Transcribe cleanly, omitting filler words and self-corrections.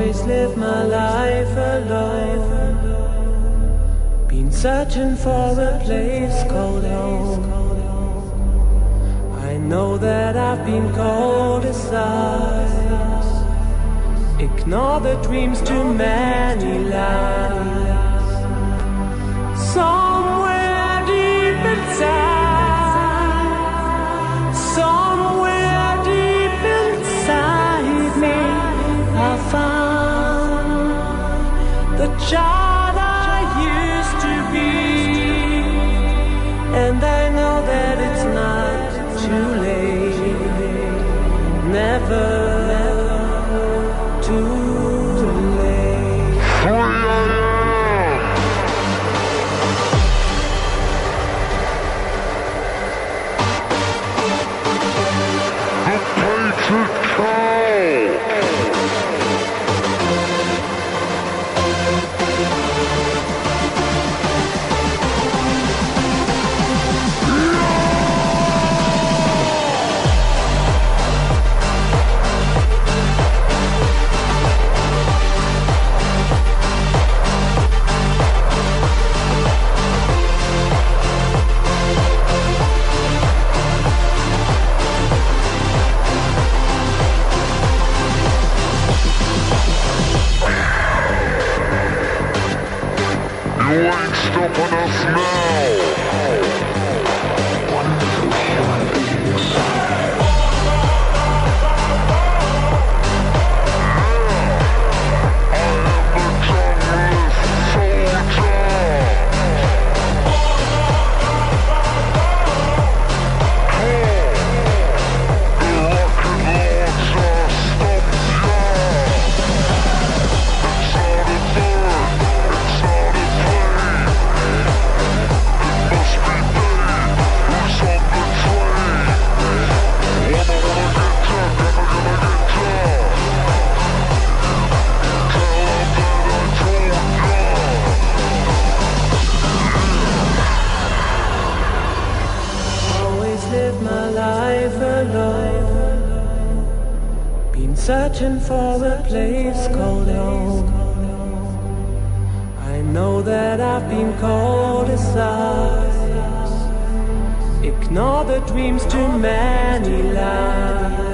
always lived my life alone, been searching for a place called home. I know that I've been called aside, ignore the dreams too many lies. Somewhere deep inside, somewhere deep inside me, I found the child I used to be, and I know that it's not too late, never too late. You ain't stopping us now. Wonderful human beings. I am the tongueless soldier. The rocket launcher stops ya. It's not a bird, it's not a plane. It must be Dave who's on the train. Wanna get ya, gonna get ya. Tell him that I told ya. Always lived my life alone, been searching for a place called home. I know that I've been called aside, ignore the dreams too many lies.